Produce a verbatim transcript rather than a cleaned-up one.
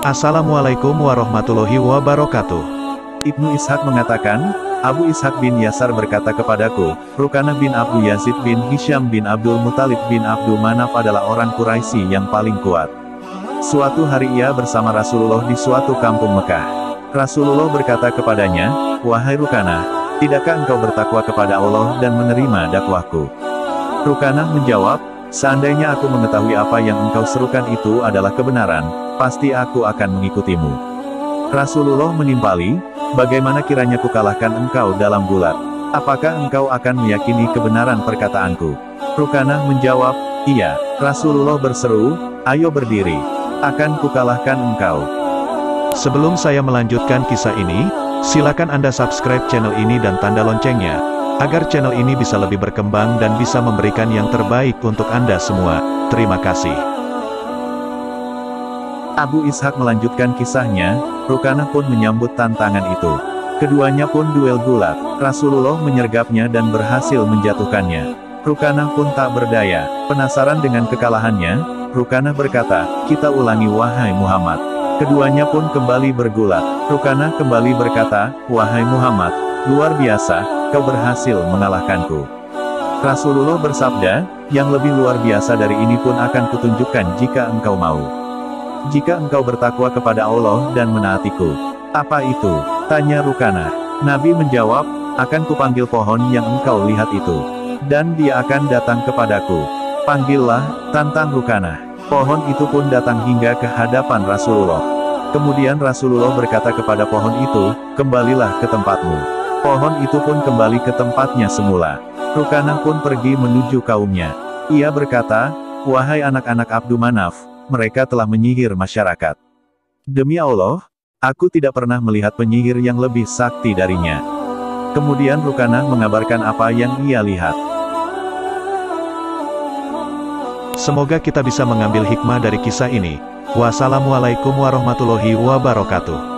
Assalamualaikum warahmatullahi wabarakatuh. Ibnu Ishaq mengatakan, Abu Ishaq bin Yasar berkata kepadaku, Rukanah bin Abdu Yazid bin Hisham bin Abdul Muthalib bin Abdu Manaf adalah orang Quraisy yang paling kuat. Suatu hari ia bersama Rasulullah di suatu kampung Mekah. Rasulullah berkata kepadanya, Wahai Rukanah, tidakkah engkau bertakwa kepada Allah dan menerima dakwahku? Rukanah menjawab, seandainya aku mengetahui apa yang engkau serukan itu adalah kebenaran, pasti aku akan mengikutimu. Rasulullah menimpali, bagaimana kiranya kukalahkan engkau dalam gulat? Apakah engkau akan meyakini kebenaran perkataanku? Rukanah menjawab, iya. Rasulullah berseru, ayo berdiri. Akan kukalahkan engkau. Sebelum saya melanjutkan kisah ini, silakan Anda subscribe channel ini dan tanda loncengnya, agar channel ini bisa lebih berkembang dan bisa memberikan yang terbaik untuk Anda semua. Terima kasih. Abu Ishaq melanjutkan kisahnya, Rukanah pun menyambut tantangan itu. Keduanya pun duel gulat, Rasulullah menyergapnya dan berhasil menjatuhkannya. Rukanah pun tak berdaya, penasaran dengan kekalahannya, Rukanah berkata, kita ulangi wahai Muhammad. Keduanya pun kembali bergulat, Rukanah kembali berkata, wahai Muhammad, luar biasa, kau berhasil mengalahkanku. Rasulullah bersabda, yang lebih luar biasa dari ini pun akan kutunjukkan jika engkau mau. Jika engkau bertakwa kepada Allah dan menaatiku. Apa itu? Tanya Rukanah. Nabi menjawab, akan kupanggil pohon yang engkau lihat itu. Dan dia akan datang kepadaku. Panggillah, tantang Rukanah. Pohon itu pun datang hingga ke hadapan Rasulullah. Kemudian Rasulullah berkata kepada pohon itu, kembalilah ke tempatmu. Pohon itu pun kembali ke tempatnya semula. Rukanah pun pergi menuju kaumnya. Ia berkata, wahai anak-anak Abdu Manaf, mereka telah menyihir masyarakat. Demi Allah, aku tidak pernah melihat penyihir yang lebih sakti darinya. Kemudian Rukanah mengabarkan apa yang ia lihat. Semoga kita bisa mengambil hikmah dari kisah ini. Wassalamualaikum warahmatullahi wabarakatuh.